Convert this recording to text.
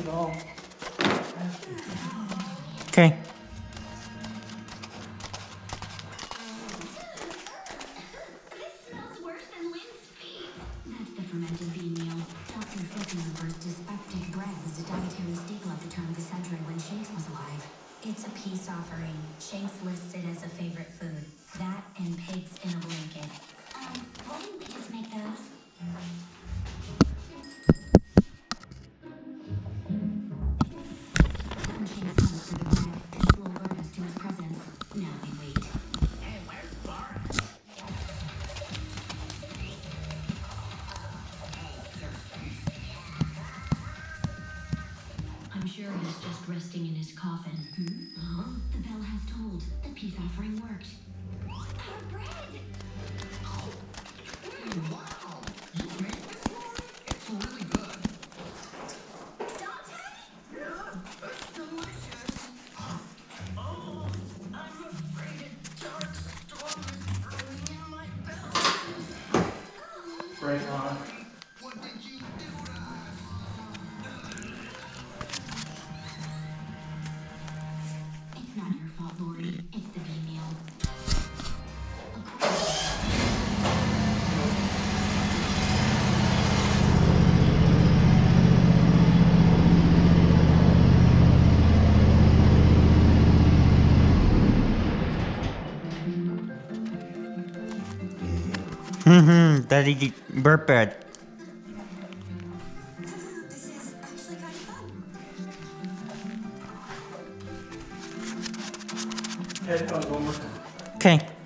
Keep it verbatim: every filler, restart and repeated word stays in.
Okay. This smells worse than Lynn's feet. That's the fermented bean meal. Doctor Flickenberg's dyspeptic bread was a dietary staple at the turn of the century when Shanks was alive. It's a peace offering. Shanks lists it as a favorite food. That and pigs in a blanket. Um, why didn't we just make those? When Shanks comes for the bread, Fish will alert us to his presence. Now we wait. Hey, where's Boris? I'm sure he's just resting in his coffin. Hmm? Uh-huh. The bell has tolled. The peace offering worked. Our bread! Oh. Mm, wow! You made this one? It's really good. Dante? Yeah, it's delicious. Oh, I'm afraid a dark storm is brewing in my belly. Right on. What did you do to us? It's not your fault, Lori. It's the bee meal. Mm-hmm. Daddy burp it. This is actually kind of fun. Head on, Homer. Okay.